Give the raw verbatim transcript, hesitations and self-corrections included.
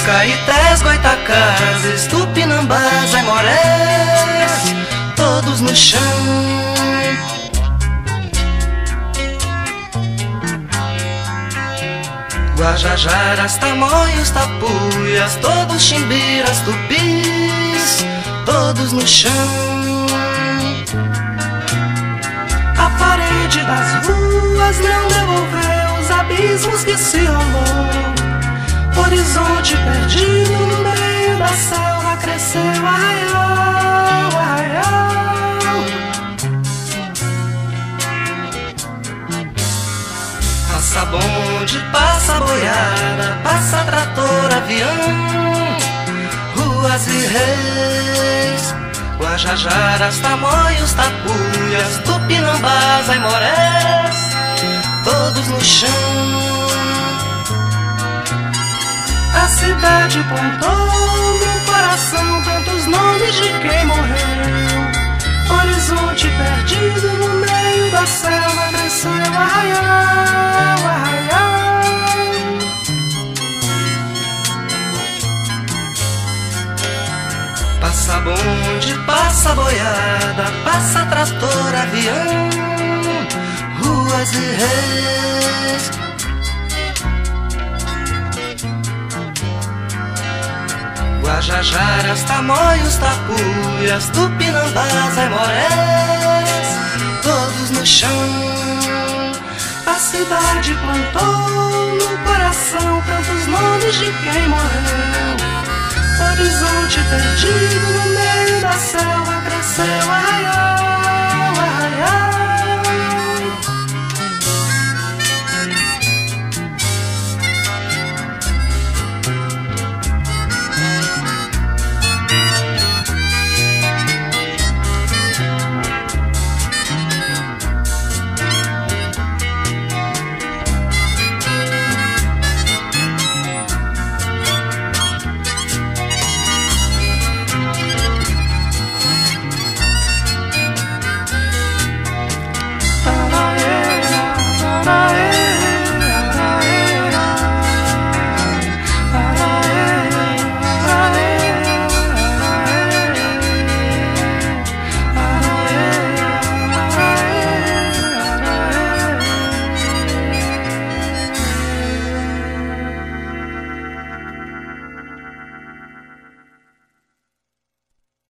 Caetés, Goitacazes, Tupinambás, Aimorés, todos no chão. Guajajaras, Tamoios, Tapuias, todos chimbiras, tupis, todos no chão. A parede das ruas não devolveu os abismos que se rolou. Horizonte perdido no meio da selva cresceu arraial, arraial. Passa bonde, passa boiada, passa trator, avião, ruas e reis, Guajajaras, Tamoios, Tapuias, Tupinambás, Aimorés, todos no chão. A cidade plantou no coração tantos nomes de quem morreu. Horizonte perdido no meio da selva cresceu arraial, arraial. Passa bonde, passa boiada, passa trator, avião, ruas e reis. Guajajaras, Tamoios, Tapuias, Tupinambás, Aimorés, todos no chão. A cidade plantou no coração tantos nomes de quem morreu. Horizonte perdido no meio da selva cresceu arraial.